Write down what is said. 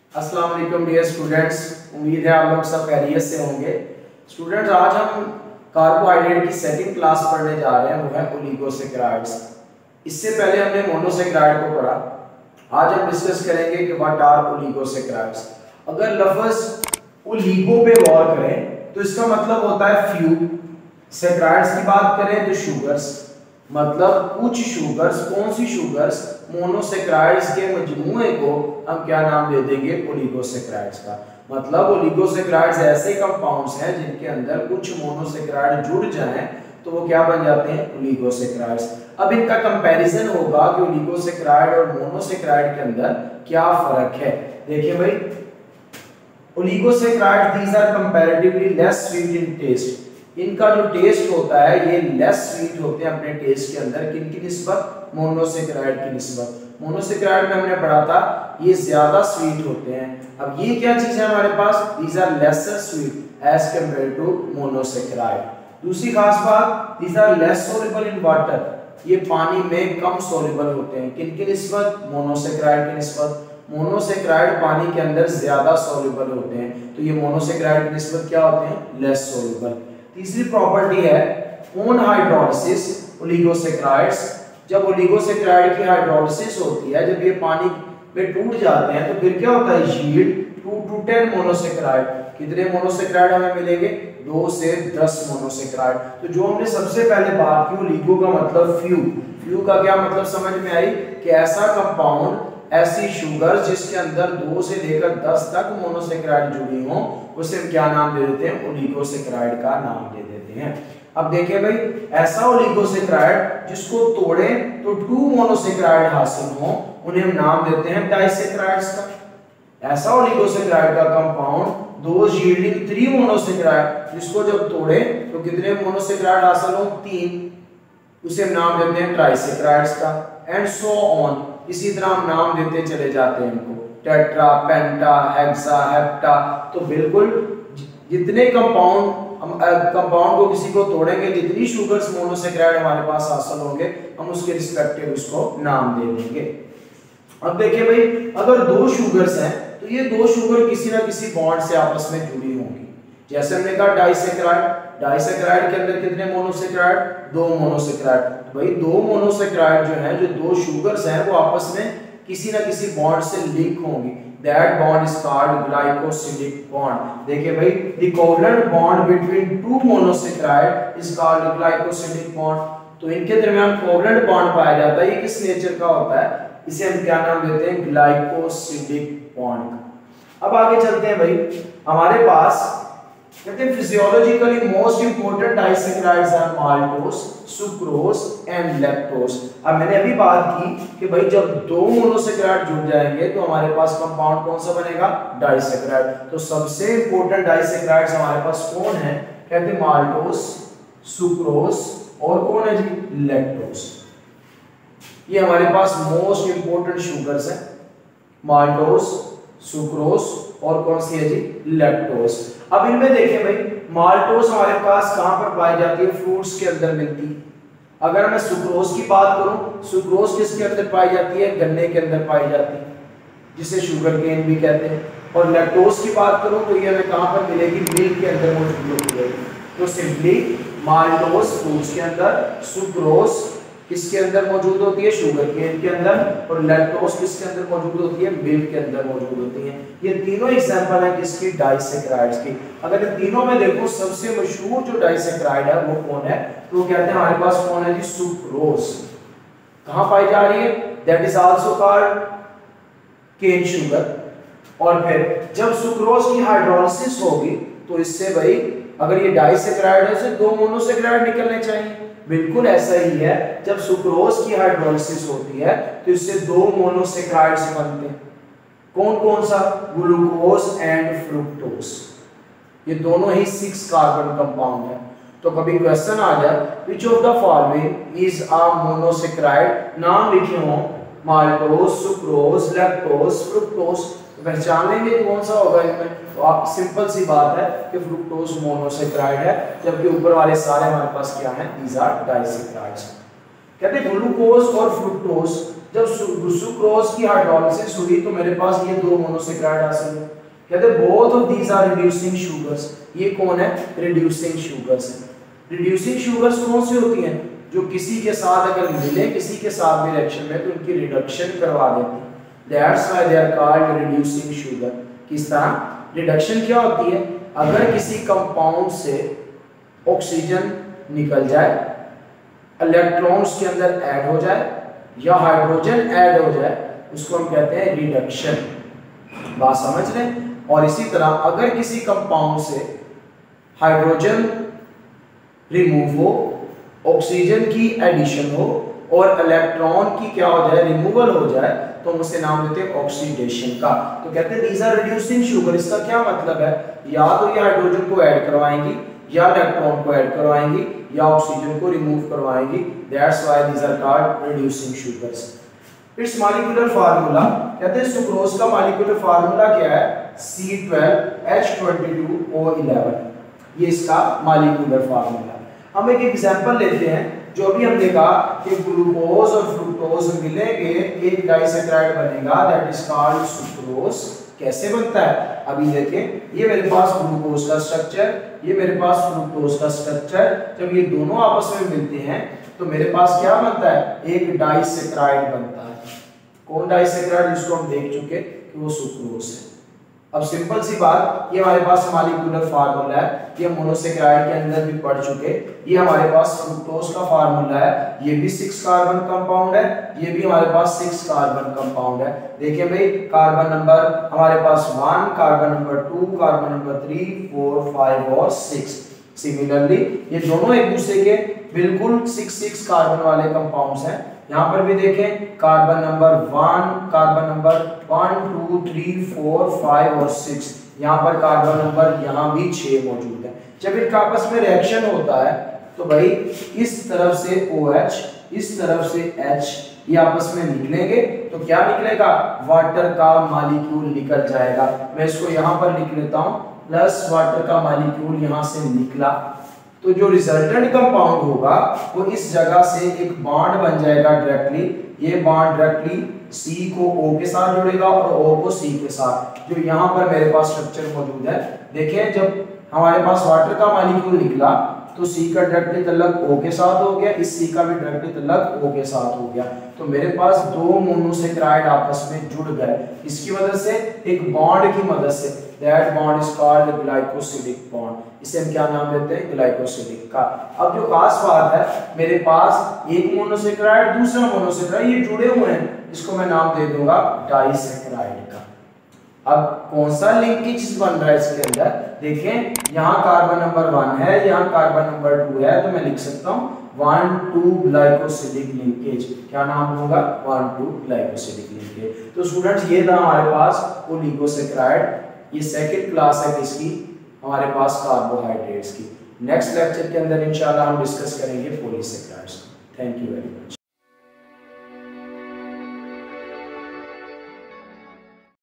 अस्सलाम वालेकुम dear students, उम्मीद है आप लोग सब खैरियत से होंगे। स्टूडेंट्स, आज हम कार्बोहाइड्रेट की सेकंड क्लास पढ़ने जा रहे हैं, वो है ओलिगोसैकेराइड्स। इससे पहले हमने मोनोसैकेराइड को पढ़ा। आज हम डिस्कस करेंगे कि व्हाट आर ओलिगोसैकेराइड्स। अगर लफ्ज ओलिगो पे गौर करें तो इसका मतलब होता है फ्यू। सैकेराइड्स की बात करें तो शुगर्स, मतलब कुछ शुगर्स। कौन सी शुगर्स? मोनोसैकेराइड्स के मजमूए को हम क्या नाम दे देंगे? ओलिगोसैकेराइड्स का। मतलब ओलिगोसैकेराइड्स ऐसे कंपाउंड्स हैं जिनके अंदर कुछ मोनोसैकेराइड जुड़ जाएं तो वो क्या बन जाते हैं? ओलिगोसैकेराइड्स। अब इनका कंपैरिजन होगा कि ओलिगोसैकेराइड और मोनोसैकेराइड के अंदर क्या फर्क है। देखिए भाई, oligosaccharide these are comparatively less sweet in taste. इनका जो टेस्ट होता है ये लेस स्वीट होते हैं अपने टेस्ट के अंदर। किनकी निस्बत? मोनोसैकेराइड की निस्बत। मोनोसैकेराइड में हमने पढ़ा था ये ज्यादा स्वीट होते हैं। अब ये क्या चीज है हमारे पास? These are lesser sweet as compare to monosaccharide. दूसरी खास बात, these are less soluble in water. ये पानी में कम सोल्युबल होते हैं। किनकी निस्बत? मोनोसैकेराइड की निस्बत। मोनोसैकेराइड पानी के अंदर ज्यादा सोल्युबल होते हैं, तो ये मोनोसैकेराइड की निस्बत क्या होते हैं? Less soluble. तीसरी प्रॉपर्टी है ओन हाइड्रोलिसिस ओलिगोसैकेराइड्स। जब ओलिगोसैकेराइड की हाइड्रोलिसिस होती है, जब ये पानी में टूट जाते हैं तो फिर क्या होता है? Yield 2 to 10 monosaccharide. कितने मोनोसैकेराइड हमें मिलेंगे? 2 से 10 मोनोसैकेराइड। तो जो हमने सबसे पहले बात की, ओलिगो का मतलब फ्यू। फ्यू का क्या मतलब समझ में आई? कि ऐसा कंपाउंड, ऐसी शुगर जिसके अंदर 2 से लेकर 10 तक मोनोसैकेराइड जुड़ी हो, उसे हम क्या नाम दे देते हैं? ओलिगोसैकेराइड का नाम दे देते हैं। अब देखिए भाई, ऐसा ओलिगोसैकेराइड जिसको तोड़े तो 2 मोनोसैकेराइड हासिल हो, उन्हें हम नाम देते हैं डाइसैकेराइड्स का। ऐसा ओलिगोसैकेराइड का कंपाउंड दोज यील्डिंग 3 मोनोसैकेराइड, जिसको जब तोड़े तो कितने मोनोसैकेराइड हासिल हो? 3, उसे हम नाम देते हैं ट्राइसैकेराइड्स का। एंड सो ऑन, इसी तरह हम नाम देते चले जाते हैं इनको, टेट्रा, पेंटा, हेक्सा, हेप्टा। तो बिल्कुल जितने कंपाउंड को किसी को तोड़ेंगे, जितनी शुगर्स मोनोसैकेराइड हमारे पास हासिल होंगे, हम उसके रिस्पेक्टिव उसको नाम दे देंगे। अब देखिए भाई, अगर 2 शुगर्स हैं तो ये 2 शुगर किसी ना किसी बॉन्ड से आपस में जुड़ी होंगी। जैसे हमने कहा डाइसैकेराइड, डाइसैकेराइड के अंदर कितने मोनोसैकेराइड? 2 मोनोसैकेराइड। तो भाई 2 मोनोसैकेराइड जो हैं, जो 2 शुगर्स हैं, वो आपस में किसी ना किसी बॉन्ड से लिंक होंगी। That bond is called glycosidic bond. देखिए भाई, the covalent bond between 2 monosaccharide is called glycosidic bond. तो इनके दरमियान कोवलेंट बॉन्ड पाया जाता है। ये किस नेचर का होता है? इसे हम क्या नाम देते हैं? Glycosidic bond. अब आगे चलते हैं भाई, हमारे पास कहते हैं physiologically most important disaccharides are maltose, sucrose and lactose. अब मैंने अभी बात की कि भाई जब 2 मोनोसैकेराइड जुड़ जाएंगे तो हमारे पास कंपाउंड कौन सा बनेगा? डाइसैकेराइड। तो सबसे इंपोर्टेंट डाइसैकेराइड्स हमारे पास कौन है? कहते हैं माल्टोस, सुक्रोज और कौन है जी? लैक्टोज। ये हमारे पास मोस्ट इंपोर्टेंट शुगर्स हैं, माल्टोस, सुक्रोज और कौन सी है जी? लैक्टोज। अब इनमें देखिए भाई, माल्टोस हमारे पास कहां पर पाई जाती है? फ्रूट्स के अंदर मिलती है। अगर मैं सुक्रोज की बात करूं, सुक्रोज किसके अंदर पाई जाती है? गन्ने के अंदर पाई जाती है, जिसे शुगर केन भी कहते हैं। और लैक्टोज की बात करूं तो ये हमें कहां पर मिलेगी? मिल्क के अंदर मौजूद होती है। तो सिंपली माल्टोस फ्रूट्स के अंदर, सुक्रोज किसके अंदर मौजूद होती है? शुगर केन के अंदर। और लैक्टोज किसके अंदर मौजूद होती है? मिल्क के अंदर मौजूद होती है। ये तीनों एग्जांपल है किसकी? डाइसैकेराइड्स की। अगर इन तीनों में देखो, सबसे मशहूर जो डाइसैकेराइड है वो कौन है? तो कहते हैं हमारे पास कौन है जी? सुक्रोज। कहां पाई जा रही है? That is also called cane sugar. और फिर जब सुक्रोज की हाइड्रोलिसिस होगी तो इससे भाई, अगर ये डाइसैकेराइड है, इससे 2 मोनोसैकेराइड निकलने चाहिए। बिल्कुल ऐसा ही है, जब सुक्रोज की हाइड्रोलिसिस होती है तो इससे 2 मोनोसैकेराइड्स बनते हैं। कौन कौन सा? Glucose and fructose. ये दोनों ही 6 कार्बन कंपाउंड है। तो कभी क्वेश्चन आ जाए, which of the following is a monosaccharide? नाम लिखे हो माल्टोज, सुक्रोज, लैक्टोज, फ्रुक्टोज, पहचान लेंगे कौन सा होगा इनमें। तो आप सिंपल सी बात है कि फ्रुक्टोज मोनोसैकेराइड है, जबकि ऊपर वाले सारे हमारे पास क्या हैं? These are disaccharides. कहते हैं ग्लूकोज और फ्रुक्टोज जब सुक्रोज की हाइड्रोलिसिस हुई तो मेरे पास ये दो मोनोसेक्राइड हासिल हुए। कहते both of these are reducing sugars. ये कौन है? रिड्यूसिंग शुगर्स है। रिड्यूसिंग शुगर्स कौन सी होती हैं? जो किसी के साथ अगर मिले किसी के साथ भी रिएक्शन में तो उनकी रिडक्शन करवा देती है। That's why they are called reducing sugar. किस तरह रिडक्शन क्या होती है? अगर किसी कंपाउंड से ऑक्सीजन निकल जाए, इलेक्ट्रॉन उसके अंदर ऐड हो जाए या हाइड्रोजन ऐड हो जाए, उसको हम कहते हैं रिडक्शन। बात समझ रहे हैं? और इसी तरह अगर किसी कंपाउंड से हाइड्रोजन रिमूव हो, ऑक्सीजन की एडिशन हो और इलेक्ट्रॉन की क्या हो जाए? रिमूवल हो जाए, तो हम उसे नाम देते हैं ऑक्सीडेशन का। तो कहते हैं दीज आर रिड्यूसिंग शुगर। इसका क्या मतलब है? या तो ये हाइड्रोजन को ऐड करवाएंगी या इलेक्ट्रॉन को ऐड करवाएंगी या ऑक्सीजन को रिमूव करवाएंगी। That's why these are called reducing sugars. Its molecular formula, कहते हैं सुक्रोज का मॉलिक्यूलर फार्मूला क्या है? C12H22O11। ये इसका मॉलिक्यूलर फार्मूला। हम एक एग्जांपल लेते हैं। जो अभी हमने कहा कि ग्लूकोज और फ्रुक्टोज मिलेंगे एक डाइसैकेराइड बनेगा, दैट इज कॉल्ड सुक्रोज। कैसे बनता है? अभी देखें, ये मेरे पास ग्लूकोज का स्ट्रक्चर, ये मेरे पास फ्रुक्टोज का स्ट्रक्चर। जब ये दोनों आपस में मिलते हैं तो मेरे पास क्या बनता है? एक डाइसैकेराइड बनता है। कौन डाइसैकेराइड? जिसको हम देख चुके कि वो सुक्रोज है। अब सिंपल सी बात, ये हमारे पास मॉलिक्यूलर फार्मूला है, ये मोनोसेक्राइड के अंदर भी पढ़ चुके। ये हमारे पास फ्रुक्टोज का फार्मूला है, ये भी 6 कार्बन कंपाउंड है, ये भी हमारे पास 6 कार्बन कंपाउंड है। देखिए भाई, कार्बन नंबर हमारे पास 1, कार्बन नंबर 2, कार्बन नंबर 3, 4, 5 और 6। सिमिलरली ये दोनों एक दूसरे के बिल्कुल 6 कार्बन वाले कंपाउंड्स हैं। यहाँ पर भी देखें, कार्बन नंबर 1, कार्बन नंबर 1, 2, 3, 4, 5 और 6। यहाँ पर कार्बन नंबर यहाँ भी 6 मौजूद है। जब इनका आपस में रिएक्शन होता है तो भाई इस तरफ से OH, इस तरफ से H, ये आपस में निकलेंगे तो क्या निकलेगा? वाटर का मॉलिक्यूल निकल जाएगा। मैं इसको यहाँ पर लिख लेता हूँ, प्लस वाटर का मॉलिक्यूल यहाँ से निकला। तो जो रिजल्टेंट कंपाउंड होगा वो इस जगह से एक बॉन्ड बन जाएगा डायरेक्टली। ये बॉन्ड डायरेक्टली C को O के साथ जुड़ेगा और O को C के साथ। जो यहाँ पर मेरे पास स्ट्रक्चर मौजूद है, देखें, जब हमारे पास वाटर का मॉलिक्यूल निकला तो C का डायरेक्टली तल्लक O के साथ हो गया, इस C का भी डायरेक्टली तल्लक O के साथ हो गया। तो मेरे पास दो मोनोसेक्राइड आपस में जुड़ गए। इसकी मदद से, एक बॉन्ड की मदद से। That bond is called glycosidic bond. इसे हम क्या नाम देते हैं? ग्लाइकोसिडिक का। अब जो खास बात है, मेरे पास एक मोनोसेक्राइड, दूसरा मोनोसेक्राइड, ये जुड़े हुए हैं, इसको मैं नाम दे दूंगा डाइसेक्राइड का। अब कौन सा लिंकेज बन रहा है इसके अंदर? देखें, यहाँ कार्बन नंबर 1 है, यहाँ कार्बन नंबर 2 है, तो मैं लिख सकता हूँ 1,2 ग्लाइकोसिडिक लिंकेज। क्या नाम दूंगा? 1,2 ग्लाइकोसिडिक लिंकेज। तो स्टूडेंट्स, ये था हमारे पास ओलिगोसेक्राइड। ये सेकंड क्लास है किसकी? हमारे पास कार्बोहाइड्रेट्स की। नेक्स्ट लेक्चर के अंदर इंशाल्लाह हम डिस्कस करेंगे polysaccharides. Thank you very much.